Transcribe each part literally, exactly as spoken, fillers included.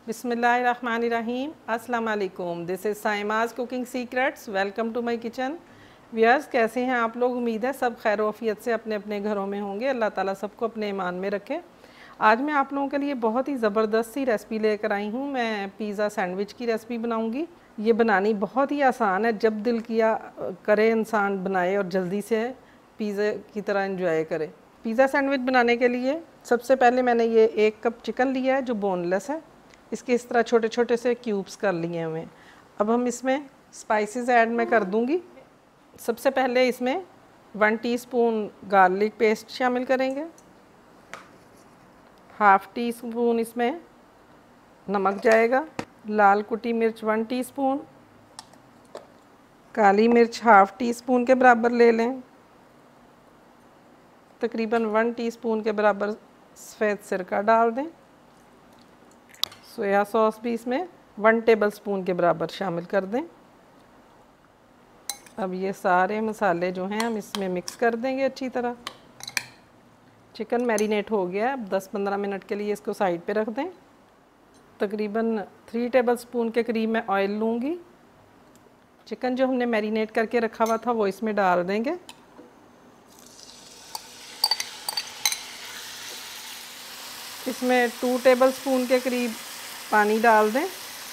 बिस्मिल्लाहिर्रहमानिर्रहीम। अस्सलाम वालेकुम। This is Saima's cooking secrets. Welcome to my kitchen. Viewers, कैसे हैं आप लोग? उम्मीद है सब खैर वफ़ियत से अपने अपने घरों में होंगे। अल्लाह ताला सबको अपने ईमान में रखे। आज मैं आप लोगों के लिए बहुत ही ज़बरदस्त सी रेसिपी लेकर आई हूँ। मैं पिज़्ज़ा सैंडविच की रेसिपी बनाऊँगी। ये बनानी बहुत ही आसान है। जब दिल किया करे इंसान बनाए और जल्दी से पिज़्ज़ा की तरह एंजॉय करे। पिज़्ज़ा सैंडविच बनाने के लिए सबसे पहले मैंने ये एक कप चिकन लिया है जो बोनलेस है। इसके इस तरह छोटे छोटे से क्यूब्स कर लिए हुए हैं। अब हम इसमें स्पाइसेस ऐड मैं कर दूंगी। सबसे पहले इसमें वन टीस्पून गार्लिक पेस्ट शामिल करेंगे। हाफ़ टी स्पून इसमें नमक जाएगा। लाल कुटी मिर्च वन टीस्पून, काली मिर्च हाफ़ टी स्पून के बराबर ले लें। तकरीबन वन टीस्पून के बराबर सफ़ेद सिरका डाल दें। सोया सॉस भी इसमें वन टेबलस्पून के बराबर शामिल कर दें। अब ये सारे मसाले जो हैं हम इसमें मिक्स कर देंगे अच्छी तरह। चिकन मैरिनेट हो गया। अब दस पंद्रह मिनट के लिए इसको साइड पे रख दें। तकरीबन थ्री टेबलस्पून के करीब मैं ऑयल लूँगी। चिकन जो हमने मैरिनेट करके रखा हुआ था वो इसमें डाल देंगे। इसमें टू टेबलस्पून के करीब पानी डाल दें।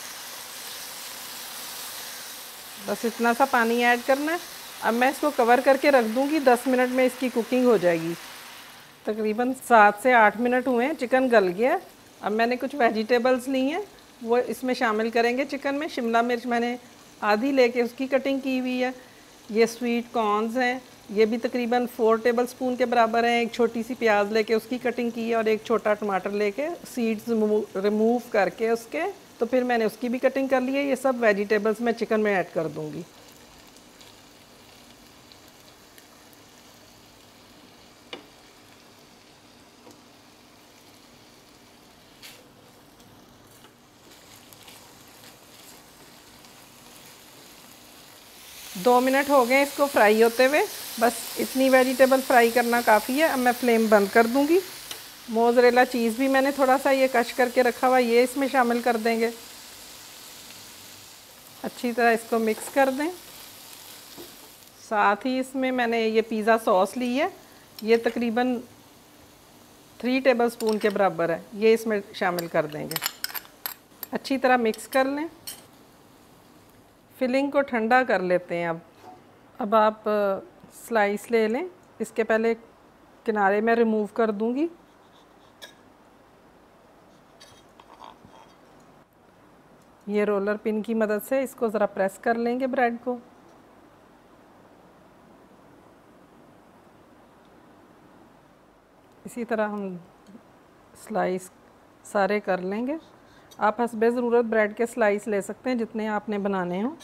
बस इतना सा पानी ऐड करना है। अब मैं इसको कवर करके रख दूंगी। दस मिनट में इसकी कुकिंग हो जाएगी। तकरीबन सात से आठ मिनट हुए हैं, चिकन गल गया। अब मैंने कुछ वेजिटेबल्स ली हैं, वो इसमें शामिल करेंगे चिकन में। शिमला मिर्च मैंने आधी लेके उसकी कटिंग की हुई है। ये स्वीट कॉर्नस हैं, ये भी तकरीबन फोर टेबलस्पून के बराबर हैं। एक छोटी सी प्याज लेके उसकी कटिंग की है और एक छोटा टमाटर लेके सीड्स रिमूव करके उसके, तो फिर मैंने उसकी भी कटिंग कर ली है। ये सब वेजिटेबल्स मैं चिकन में ऐड कर दूंगी। दो मिनट हो गए इसको फ्राई होते हुए। बस इतनी वेजिटेबल फ्राई करना काफ़ी है। अब मैं फ्लेम बंद कर दूंगी। मोज़रेला चीज़ भी मैंने थोड़ा सा ये कश करके रखा हुआ, ये इसमें शामिल कर देंगे। अच्छी तरह इसको मिक्स कर दें। साथ ही इसमें मैंने ये पिज़्ज़ा सॉस ली है, ये तकरीबन थ्री टेबलस्पून के बराबर है, ये इसमें शामिल कर देंगे। अच्छी तरह मिक्स कर लें। फिलिंग को ठंडा कर लेते हैं। अब अब आप स्लाइस ले लें। इसके पहले किनारे में रिमूव कर दूंगी। ये रोलर पिन की मदद से इसको ज़रा प्रेस कर लेंगे ब्रेड को। इसी तरह हम स्लाइस सारे कर लेंगे। आप हस्बे ज़रूरत ब्रेड के स्लाइस ले सकते हैं जितने आपने बनाने हों।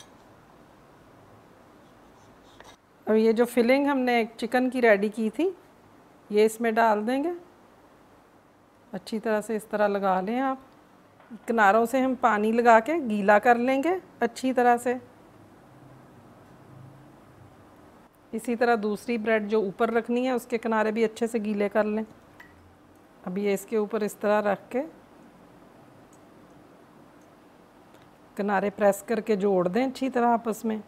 अब ये जो फिलिंग हमने चिकन की रेडी की थी, ये इसमें डाल देंगे। अच्छी तरह से इस तरह लगा लें आप। किनारों से हम पानी लगा के गीला कर लेंगे अच्छी तरह से। इसी तरह दूसरी ब्रेड जो ऊपर रखनी है उसके किनारे भी अच्छे से गीले कर लें। अब ये इसके ऊपर इस तरह रख के किनारे प्रेस करके जोड़ दें अच्छी तरह आपस में।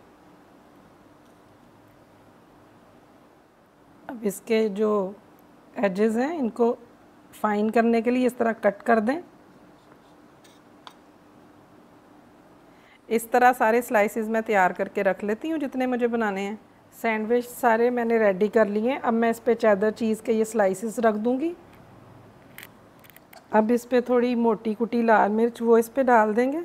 अब इसके जो एजेस हैं इनको फाइन करने के लिए इस तरह कट कर दें। इस तरह सारे स्लाइसेस मैं तैयार करके रख लेती हूँ जितने मुझे बनाने हैं। सैंडविच सारे मैंने रेडी कर लिए हैं। अब मैं इस पे चेडर चीज़ के ये स्लाइसेस रख दूँगी। अब इस पे थोड़ी मोटी कुटी लाल मिर्च वो इस पे डाल देंगे।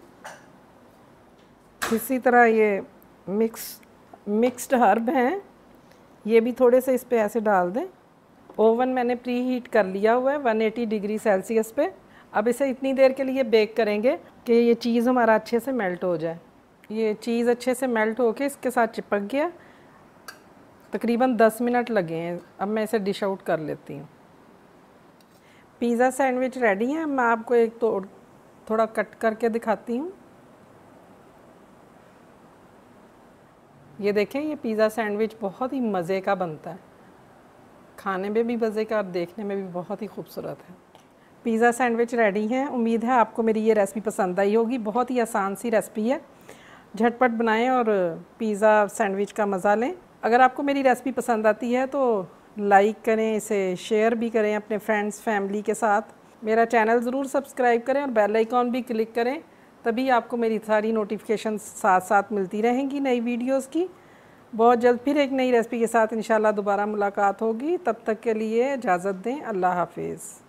इसी तरह ये मिक्स मिक्स्ड हर्ब हैं, ये भी थोड़े से इस पे ऐसे डाल दें। ओवन मैंने प्री हीट कर लिया हुआ है वन एटी डिग्री सेल्सियस पे। अब इसे इतनी देर के लिए बेक करेंगे कि ये चीज़ हमारा अच्छे से मेल्ट हो जाए। ये चीज़ अच्छे से मेल्ट होके इसके साथ चिपक गया। तकरीबन दस मिनट लगे हैं। अब मैं इसे डिश आउट कर लेती हूँ। पिज़्ज़ा सैंडविच रेडी है। मैं आपको एक तो थोड़ा कट करके दिखाती हूँ। ये देखें, ये पिज़्ज़ा सैंडविच बहुत ही मज़े का बनता है। खाने में भी मज़े का और देखने में भी बहुत ही खूबसूरत है। पिज़्ज़ा सैंडविच रेडी हैं। उम्मीद है आपको मेरी ये रेसिपी पसंद आई होगी। बहुत ही आसान सी रेसिपी है, झटपट बनाएं और पिज़्ज़ा सैंडविच का मज़ा लें। अगर आपको मेरी रेसिपी पसंद आती है तो लाइक करें, इसे शेयर भी करें अपने फ्रेंड्स फैमिली के साथ। मेरा चैनल ज़रूर सब्सक्राइब करें और बेल आइकॉन भी क्लिक करें, तभी आपको मेरी सारी नोटिफिकेशन साथ साथ मिलती रहेंगी नई वीडियोस की। बहुत जल्द फिर एक नई रेसिपी के साथ इंशाल्लाह दोबारा मुलाकात होगी। तब तक के लिए इजाज़त दें। अल्लाह हाफिज़।